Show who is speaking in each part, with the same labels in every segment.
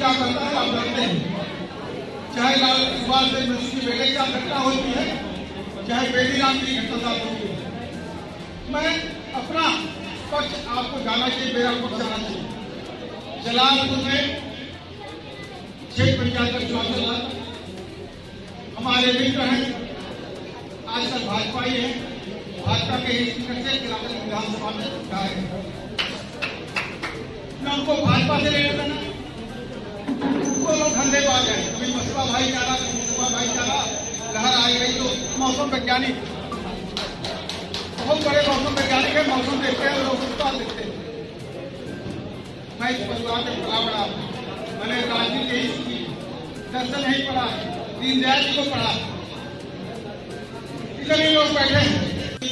Speaker 1: क्या करता है, आप लड़ते हैं। चाहे लाल सुभाष चंद्र बोस के बेटे की घटना होती है, चाहे बेबीराम की घटना होती है, मैं अपना पक्ष आपको जाना चाहिए, मेरा पक्ष जाना चाहिए। जलालपुर में 6 पंचायत का चुनाव चल रहा, हमारे मित्र हैं, आज तक भाजपा ही है, भाजपा के ही स्पीकर से विधानसभा में गए हैं। न उनको भाजपा से लेना देना, उनको लोग धंधे को आ गए। कभी बसपा भाईचारा, कभी सपा भाईचारा लहर आई गई। तो मौसम वैज्ञानिक, बहुत बड़े मौसम वैज्ञानिक है, मौसम देखते हैं, लोग उत्पाद देखते हैं। मैं इस परिवार में पला बड़ा, मैंने राजनीति की दर्शन नहीं पढ़ा, दीनदयाल जी को पढ़ा। इतने लोग बैठे हैं,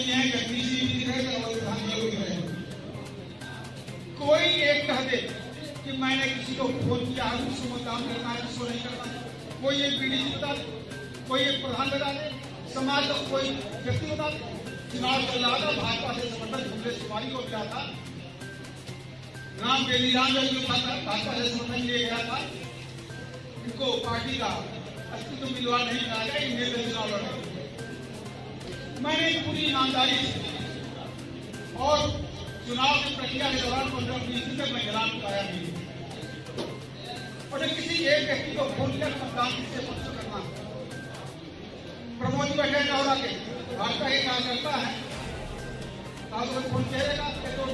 Speaker 1: कोई एक कह दे कि मैंने किसी को फोन किया है, उसको काम करना है, उसको नहीं करना। कोई एक बीडीसी बता दे, कोई एक प्रधान बता दे, समाज का कोई व्यक्ति बता दे। चुनाव चल रहा था, भाजपा से समर्थन झुमरे सुमारी को किया था, राम बेबीराम जो था भाजपा से समर्थन लिए गया था। इनको पार्टी का अस्तित्व मिलवा नहीं कहा गया, इन्हें चुनाव लड़े। मैंने पूरी ईमानदारी से और चुनाव की प्रक्रिया के दौरान 15-20 दिन तक मैं ऐलान कराया नहीं, और किसी एक व्यक्ति को फोन किया मतदान किससे पक्ष करना। प्रमोद बैठे नौरा के भाजपा एक कार्यकर्ता है, आप फोन करेगा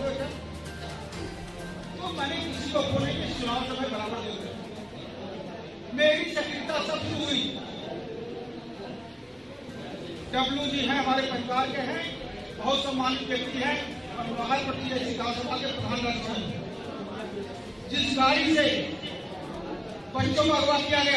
Speaker 1: तो मैंने किसी को फोन नहीं किया। चुनाव समय बराबर दे दिया। मेरी सक्रियता सब शुरू हुई। डब्लू जी हैं, हमारे परिवार के हैं, बहुत सम्मानित व्यक्ति हैं, महापति जैसी विधानसभा के प्रधान राज्य। जिस गाड़ी से बच्चों को अगवा किया गया,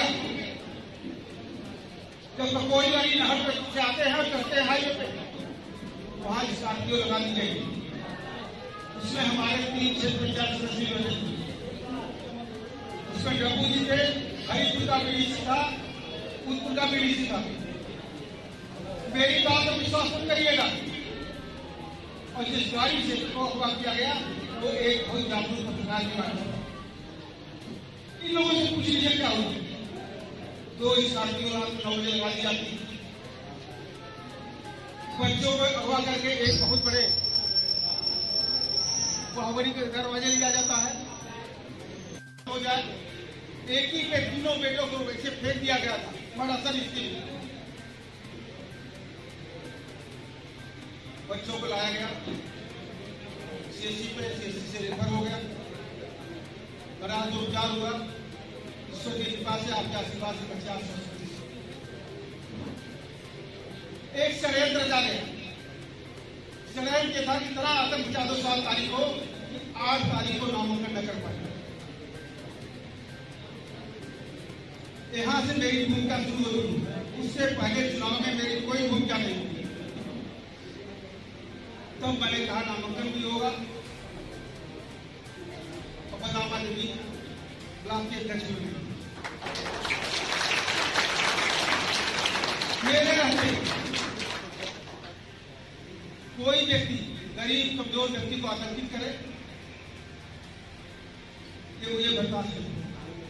Speaker 1: जब कोई गाड़ी नहर से आते हैं और चढ़ते हैं हाईवे पे, वहां स्कॉर्पियो लगा दी गई। उसमें हमारे 3 क्षेत्र पंचायत सदस्य बने थे। उसमें डब्लू जी थे, हरिपुर का बीडीसी था, उदपुर का बीडीसी था। मेरी बात पर विश्वास मत करिएगा। और जिस गाड़ी से को अगवा किया गया वो एक बहुत जागरूक पत्रकार की गाड़ी। इन लोगों से पूछ लीजिए क्या हुआ। 2 स्कॉर्पियो रात 9 बजे लगा दी जाती, बच्चों को अगवा करके एक बहुत बड़े बाहुबली के दरवाजे लिया जाता है, हो जाए। एक ही के 3 बेटों को वैसे फेंक दिया गया था, बड़ा असर इसकी। बच्चों को लाया गया, सीएससी पे, सीएससी से रेफर हो गया, बड़ा जो उपचार हुआ। ईश्वर की कृपा से, आपके आशीर्वाद से बच्चे आप एक षड्यंत्र जाने षड्यंत्र के था कि तरह आतंक 7 तारीख को 8 तारीख को नामांकन न कर पाए। यहां से मेरी भूमिका शुरू हुई। उससे पहले चुनाव में मेरी कोई भूमिका नहीं हुई। तब मैंने कहा नामांकन भी होगा, और बदामा देवी ब्लॉक के अध्यक्ष बने। मेरे रहते कोई व्यक्ति गरीब कमजोर व्यक्ति को आतंकित करे, ये मुझे बर्दाश्त नहीं।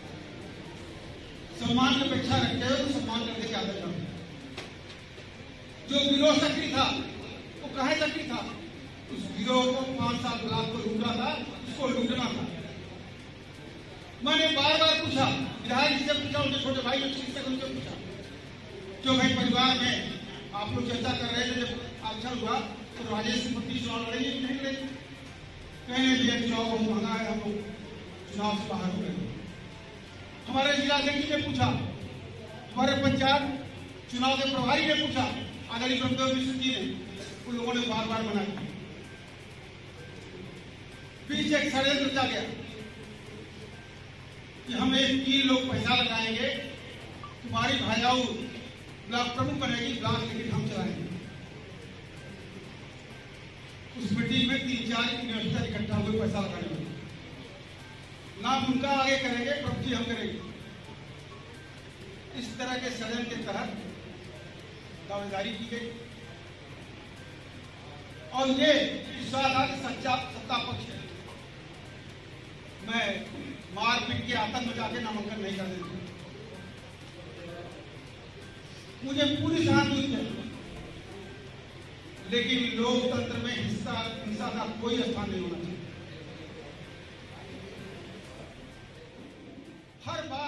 Speaker 1: सम्मान की अपेक्षा रखते हो तो सम्मान करने की आदत न हो। जो गिरोह सक्रिय था वो कहे सक्रिय था, उस गिरोह को 5 साल ब्लॉक को लूटा था, उसको लूटना था। मैंने बार-बार पूछा, विधायक जी से पूछा, उनके छोटे भाई शिक्षक उनसे पूछा, क्यों भाई परिवार में आप लोग चर्चा कर रहे थे, जब आरक्षण हुआ तो राजेश पति चुनाव लड़ेंगे कि नहीं लड़ेंगे? कहने दिया चुनाव बहुत महंगा है, हम लोग चुनाव से बाहर हो गए। हमारे जिलाध्यक्ष ने पूछा, हमारे पंचायत चुनाव के प्रभारी ने पूछा, आदरणीय ब्रह्मदेव मिश्र जी ने, उन लोगों ने बार-बार मना किया। बीच एक षड्यंत्र चल गया कि हम एक 3 लोग पैसा लगाएंगे, तुम्हारी भाजाऊ ब्लॉक प्रमुख बनेगी, ब्लॉक टिकट हम चलाएंगे। उस मीटिंग में 3-4 इन्वेस्टर इकट्ठा हुए पैसा लगाने में। नाम उनका आगे करेंगे, प्रवृत्ति हम करेंगे। इस तरह के षड्यंत्र के तहत दावेदारी की गई और ये विश्वास था कि सच्चा सत्ता पक्ष है। मैं मारपीट के आतंक मचा के नामांकन नहीं कर देते। मुझे पूरी सहानुभूति है, लेकिन लोकतंत्र में हिंसा का कोई स्थान नहीं होना चाहिए। हर बार